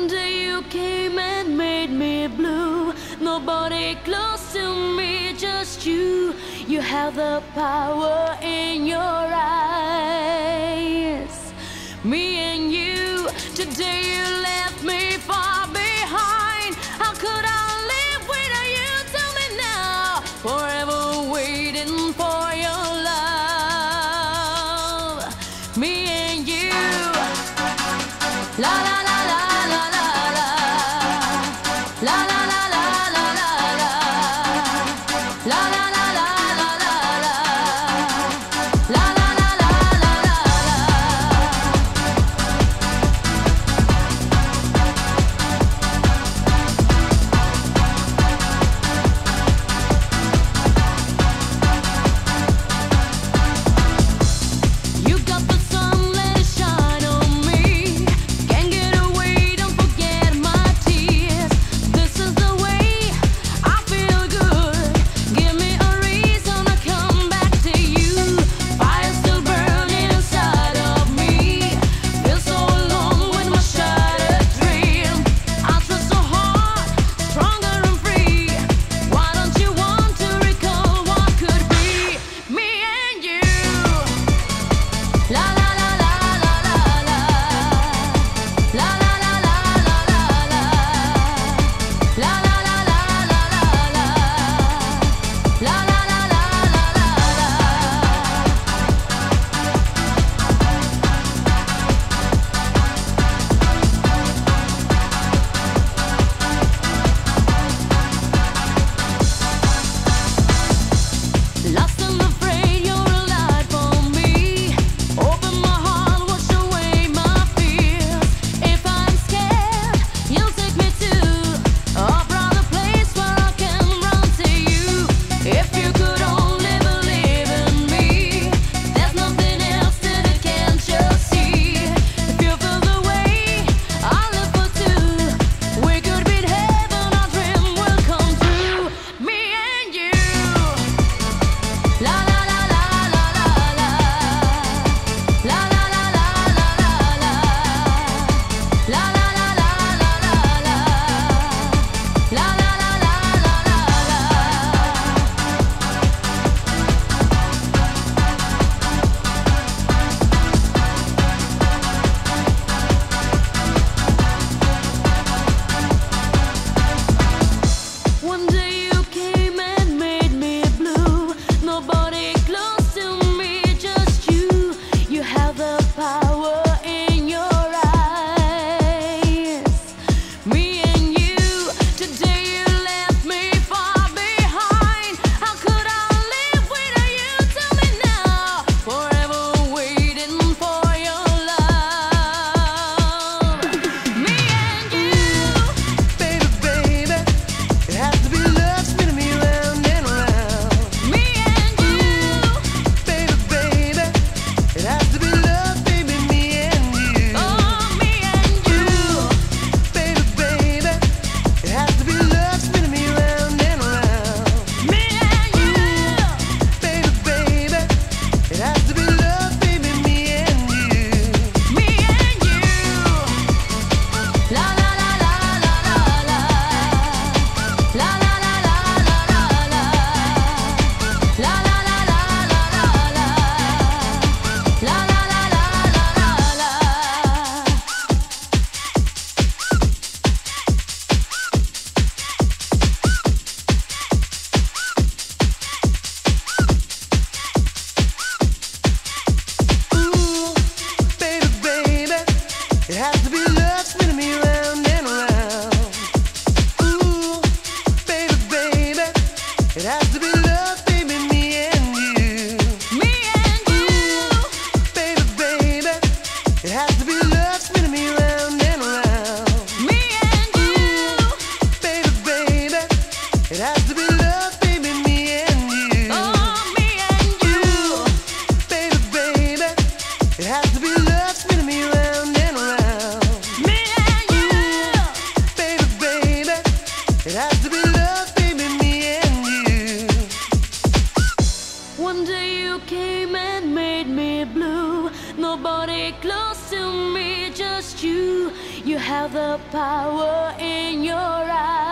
One day you came and made me blue. Nobody close to me, just you. You have the power in your eyes. Me and you, today you left me far behind. How could I live without you? Tell me now. Forever waiting for your love. Me and you. La la la la la la la. La la la la la la la. La la la la la la la. La la la la la la la. You got the sun, let it shine on me. Can't get away, don't forget my tears. This is the power in your eyes.